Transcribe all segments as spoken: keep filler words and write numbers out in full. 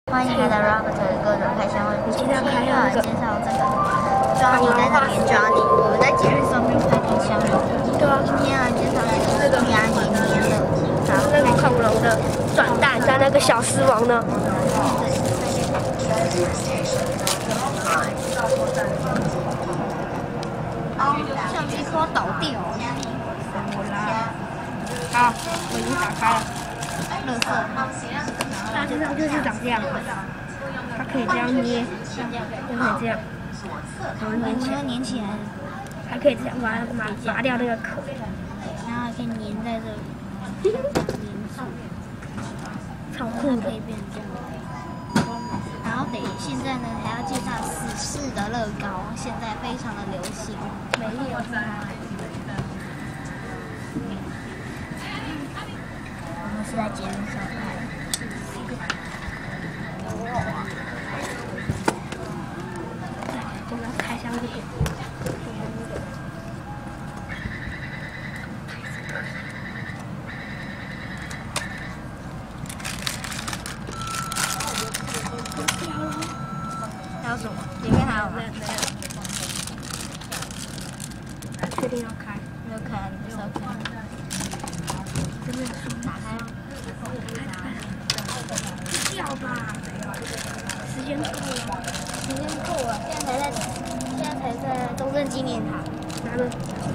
欢迎来到 Robert 的各种开箱问题。今天要介绍这个 Johnny 在那边 Johnny， 我们在节日上面拍冰箱。对啊，今天要介绍这个牙黏黏的，然后那个恐龙的转蛋，在那个小狮王呢。 相机快倒掉。 好，我已经打开了。 乐色。 大致上就是长这样，它可以这样捏，就可以这样，然后粘起来， 粘起来， 还可以这样把它把拔掉那个壳， 然后还可以粘在这里，粘住， 超酷的。 可以变成这样。然后得现在呢还要介绍死士的乐高，现在非常的流行，没有。我们是在节日上拍。 我们要开箱这个。 还有什么？里面还有吗？ 确定要开？ 没有开，你不是要开？ 这边书打开。掉吧，时间够了， 时间够了，现在才在，现在才在中正纪念塔。 拿着。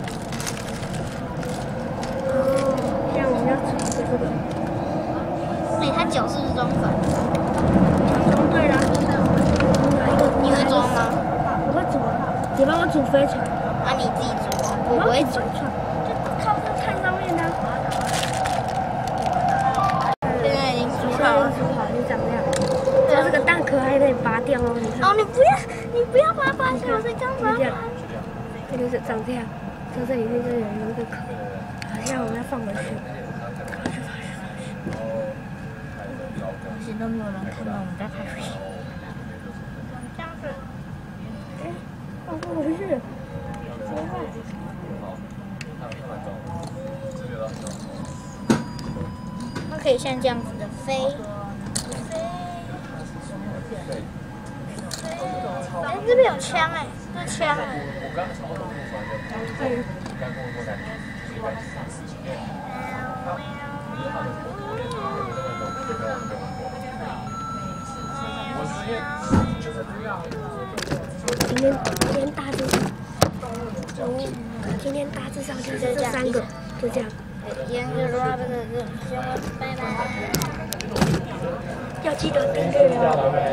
哦，现在我们要煮一个这个。 哎，它脚是不是装反？ 装对了。 你会装吗？ 我会煮，你帮我煮飞船。 啊，你自己煮，我不会煮。 就靠这看上面的。 现在已经煮好了。 煮好就长这样。然后这个蛋壳还可以拔掉哦，你看。 哦，你不要，你不要把它拔下来，我才刚拔。 这样，这就是长这样。在这里面就有一个壳，好像我们要放回去。 其实都没有人看到我们在拍水。这样子。 哎，放不回去。怎么办？ 它可以像这样子的飞。哎，这边有枪哎，这枪哎。 对。今天今天大致上，今天大致上就是这三个，就这样。 今天就 Robert 的，拜拜。 要记得订阅哦。